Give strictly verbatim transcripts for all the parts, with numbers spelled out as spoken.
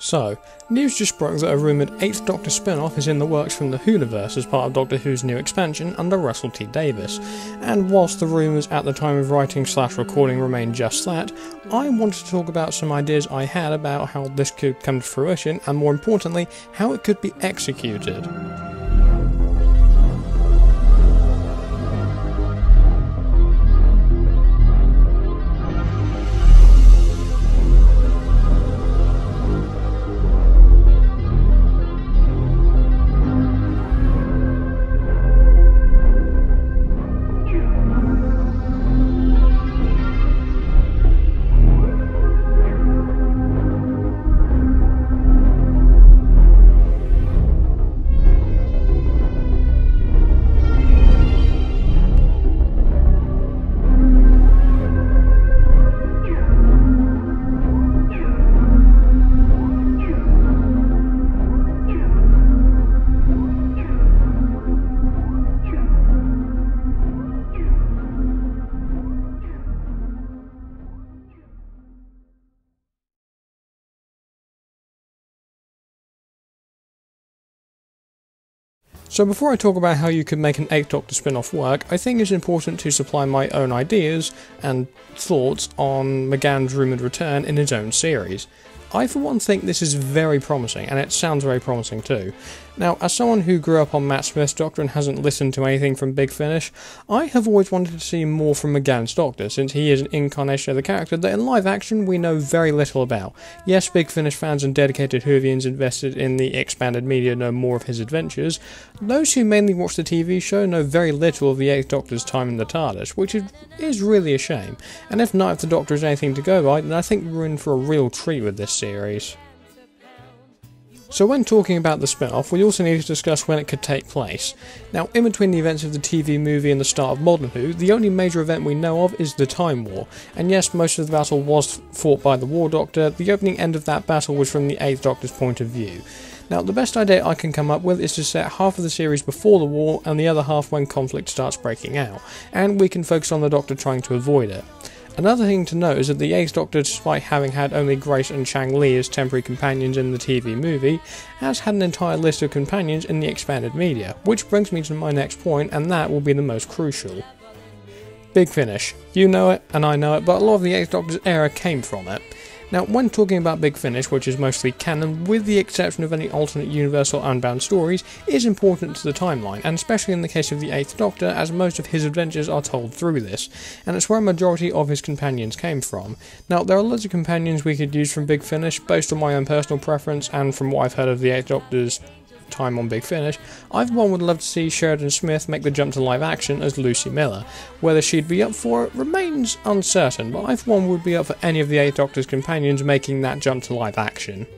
So, news just broke that a rumoured eighth Doctor spin-off is in the works from the Whoniverse as part of Doctor Who's new expansion under Russell T Davies, and whilst the rumours at the time of writing slash recording remain just that, I wanted to talk about some ideas I had about how this could come to fruition, and more importantly, how it could be executed. So before I talk about how you could make an eighth Doctor spin-off work, I think it's important to supply my own ideas and thoughts on McGann's rumoured return in his own series. I for one think this is very promising, and it sounds very promising too. Now, as someone who grew up on Matt Smith's Doctor and hasn't listened to anything from Big Finish, I have always wanted to see more from McGann's Doctor, since he is an incarnation of the character that in live action we know very little about. Yes, Big Finish fans and dedicated Whovians invested in the expanded media know more of his adventures. Those who mainly watch the T V show know very little of the eighth Doctor's time in the TARDIS, which is really a shame. And if Night of the Doctor is anything to go by, then I think we're in for a real treat with this series. So when talking about the spin-off, we also need to discuss when it could take place. Now, in between the events of the T V movie and the start of Modern Who, the only major event we know of is the Time War, and yes, most of the battle was fought by the War Doctor. The opening end of that battle was from the eighth Doctor's point of view. Now, the best idea I can come up with is to set half of the series before the war and the other half when conflict starts breaking out, and we can focus on the Doctor trying to avoid it. Another thing to note is that the eighth Doctor, despite having had only Grace and Chang Li as temporary companions in the T V movie, has had an entire list of companions in the expanded media, which brings me to my next point, and that will be the most crucial. Big Finish. You know it, and I know it, but a lot of the eighth Doctor's era came from it. Now, when talking about Big Finish, which is mostly canon, with the exception of any alternate universal unbound stories, is important to the timeline, and especially in the case of the eighth Doctor, as most of his adventures are told through this, and it's where a majority of his companions came from. Now, there are loads of companions we could use from Big Finish, based on my own personal preference, and from what I've heard of the eighth Doctor's time on Big Finish. I for one would love to see Sheridan Smith make the jump to live action as Lucy Miller. Whether she'd be up for it remains uncertain, but I for one would be up for any of the eighth Doctor's companions making that jump to live action.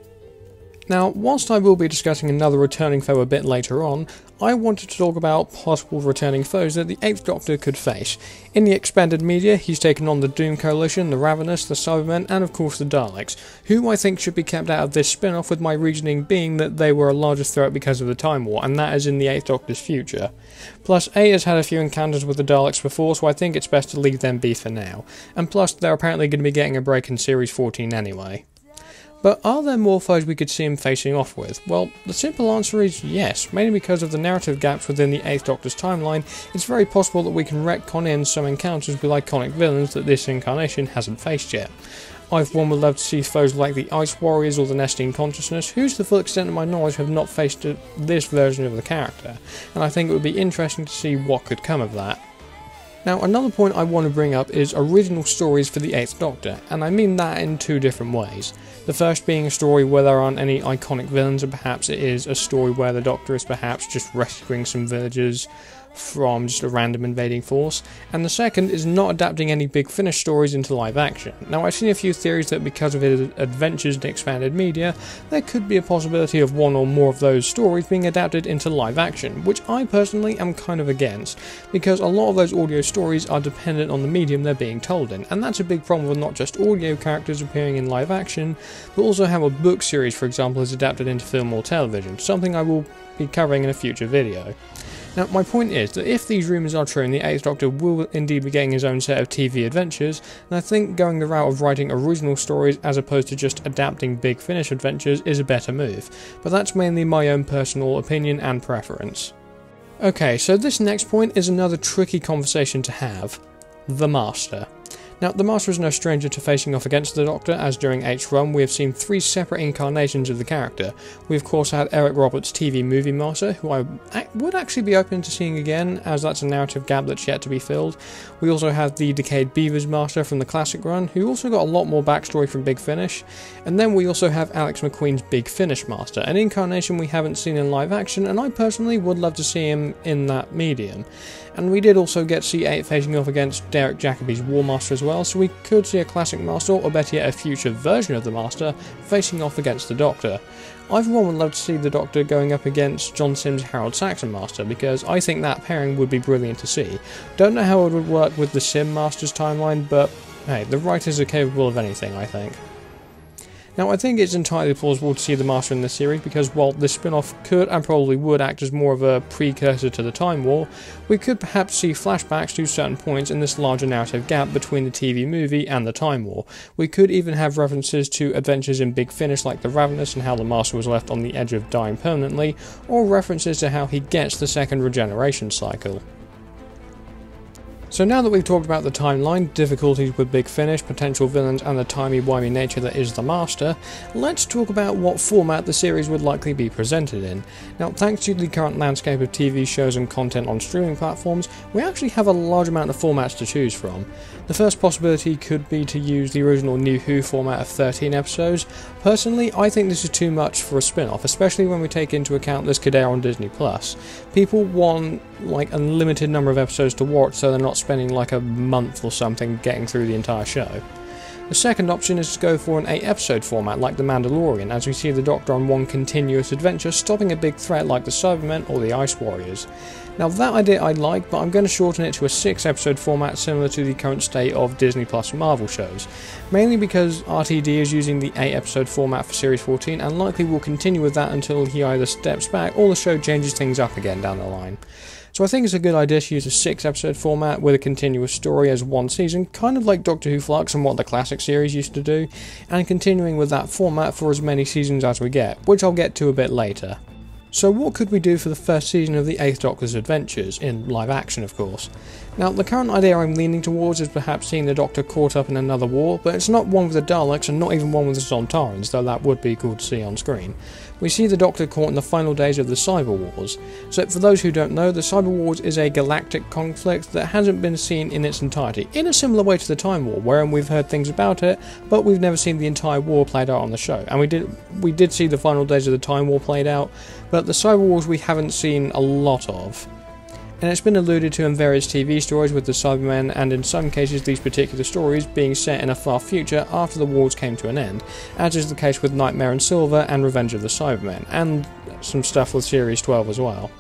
Now, whilst I will be discussing another returning foe a bit later on, I wanted to talk about possible returning foes that the eighth Doctor could face. In the expanded media, he's taken on the Doom Coalition, the Ravenous, the Cybermen, and of course the Daleks, who I think should be kept out of this spin-off, with my reasoning being that they were a larger threat because of the Time War, and that is in the eighth Doctor's future. Plus, A has had a few encounters with the Daleks before, so I think it's best to leave them be for now. And plus, they're apparently going to be getting a break in Series fourteen anyway. But are there more foes we could see him facing off with? Well, the simple answer is yes, mainly because of the narrative gaps within the eighth Doctor's timeline. It's very possible that we can retcon in some encounters with iconic villains that this incarnation hasn't faced yet. I for one would love to see foes like the Ice Warriors or the Nestine Consciousness, who to the full extent of my knowledge have not faced this version of the character, and I think it would be interesting to see what could come of that. Now, another point I want to bring up is original stories for the eighth Doctor, and I mean that in two different ways. The first being a story where there aren't any iconic villains, and perhaps it is a story where the Doctor is perhaps just rescuing some villagers from just a random invading force, and the second is not adapting any Big Finish stories into live action. Now, I've seen a few theories that because of his adventures in expanded media, there could be a possibility of one or more of those stories being adapted into live action, which I personally am kind of against, because a lot of those audio stories are dependent on the medium they're being told in, and that's a big problem with not just audio characters appearing in live action, but also how a book series, for example, is adapted into film or television, something I will be covering in a future video. Now, my point is that if these rumours are true and the eighth Doctor will indeed be getting his own set of T V adventures, then I think going the route of writing original stories as opposed to just adapting Big Finish adventures is a better move, but that's mainly my own personal opinion and preference. Okay, so this next point is another tricky conversation to have. The Master. Now, the Master is no stranger to facing off against the Doctor, as during H Run we have seen three separate incarnations of the character. We of course had Eric Roberts' T V movie Master, who I would actually be open to seeing again, as that's a narrative gap that's yet to be filled. We also have the Decayed Beavers Master from the classic run, who also got a lot more backstory from Big Finish. And then we also have Alex McQueen's Big Finish Master, an incarnation we haven't seen in live action, and I personally would love to see him in that medium. And we did also get C eight facing off against Derek Jacobi's War Master as well, so we could see a classic Master, or better yet a future version of the Master, facing off against the Doctor. I for one would love to see the Doctor going up against John Sims' Harold Saxon Master, because I think that pairing would be brilliant to see. Don't know how it would work with the Sim Master's timeline, but hey, the writers are capable of anything, I think. Now, I think it's entirely plausible to see the Master in this series, because while this spin-off could and probably would act as more of a precursor to the Time War, we could perhaps see flashbacks to certain points in this larger narrative gap between the T V movie and the Time War. We could even have references to adventures in Big Finish like the Ravenous and how the Master was left on the edge of dying permanently, or references to how he gets the second regeneration cycle. So now that we've talked about the timeline, difficulties with Big Finish, potential villains and the timey-wimey nature that is the Master, let's talk about what format the series would likely be presented in. Now, thanks to the current landscape of T V shows and content on streaming platforms, we actually have a large amount of formats to choose from. The first possibility could be to use the original New Who format of thirteen episodes. Personally, I think this is too much for a spin-off, especially when we take into account this could air on Disney plus. People want like a limited number of episodes to watch, so they're not spending like a month or something getting through the entire show. The second option is to go for an eight episode format like The Mandalorian, as we see the Doctor on one continuous adventure stopping a big threat like the Cybermen or the Ice Warriors. Now that idea I like, but I'm going to shorten it to a six episode format similar to the current state of Disney plus Marvel shows, mainly because R T D is using the eight episode format for Series fourteen and likely will continue with that until he either steps back or the show changes things up again down the line. So I think it's a good idea to use a six episode format with a continuous story as one season, kind of like Doctor Who Flux and what the classic series used to do, and continuing with that format for as many seasons as we get, which I'll get to a bit later. So what could we do for the first season of the eighth Doctor's adventures, in live action of course? Now, the current idea I'm leaning towards is perhaps seeing the Doctor caught up in another war, but it's not one with the Daleks and not even one with the Sontarans, though that would be cool to see on screen. We see the Doctor caught in the final days of the Cyber Wars. So for those who don't know, the Cyber Wars is a galactic conflict that hasn't been seen in its entirety, in a similar way to the Time War, wherein we've heard things about it, but we've never seen the entire war played out on the show. And we did we did see the final days of the Time War played out, but the Cyber Wars we haven't seen a lot of. And it's been alluded to in various T V stories with the Cybermen, and in some cases these particular stories being set in a far future after the wars came to an end, as is the case with Nightmare in Silver and Revenge of the Cybermen, and some stuff with Series twelve as well.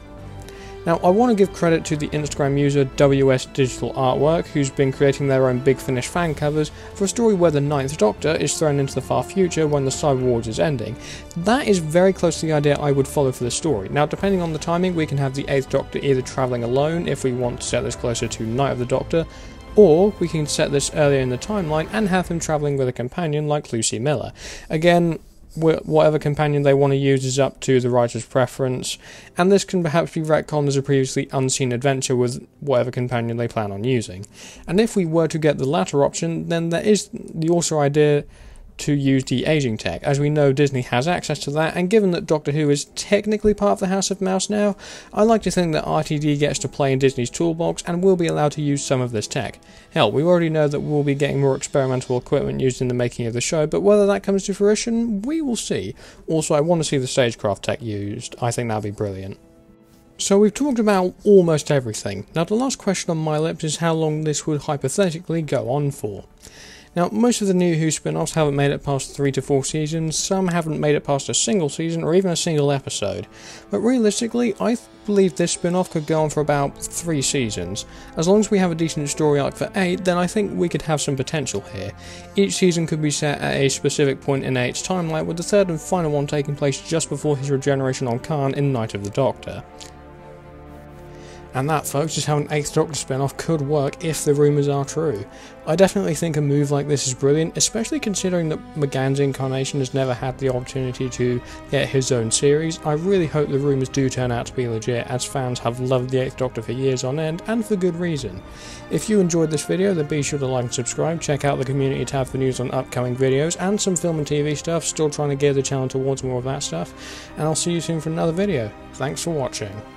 Now, I want to give credit to the Instagram user W S Digital Artwork, who's been creating their own Big Finish fan covers for a story where the ninth Doctor is thrown into the far future when the Cyber Wars is ending. That is very close to the idea I would follow for the story. Now, depending on the timing, we can have the eighth Doctor either travelling alone if we want to set this closer to Night of the Doctor, or we can set this earlier in the timeline and have him travelling with a companion like Lucy Miller. Again, whatever companion they want to use is up to the writer's preference, and this can perhaps be retconned as a previously unseen adventure with whatever companion they plan on using. And if we were to get the latter option, then there is the also idea to use de-aging tech, as we know Disney has access to that, and given that Doctor Who is technically part of the House of Mouse now, I like to think that R T D gets to play in Disney's toolbox and will be allowed to use some of this tech. Hell, we already know that we'll be getting more experimental equipment used in the making of the show, but whether that comes to fruition, we will see. Also, I want to see the stagecraft tech used. I think that'd be brilliant. So we've talked about almost everything. Now the last question on my lips is how long this would hypothetically go on for. Now, most of the New Who spin-offs haven't made it past three to four seasons, some haven't made it past a single season or even a single episode, but realistically, I believe this spin-off could go on for about three seasons. As long as we have a decent story arc for eight, then I think we could have some potential here. Each season could be set at a specific point in eight's timeline, with the third and final one taking place just before his regeneration on Khan in Night of the Doctor. And that, folks, is how an eighth Doctor spin-off could work if the rumours are true. I definitely think a move like this is brilliant, especially considering that McGann's incarnation has never had the opportunity to get his own series. I really hope the rumours do turn out to be legit, as fans have loved the eighth Doctor for years on end, and for good reason. If you enjoyed this video, then be sure to like and subscribe, check out the community tab for news on upcoming videos, and some film and T V stuff, still trying to gear the channel towards more of that stuff, and I'll see you soon for another video. Thanks for watching.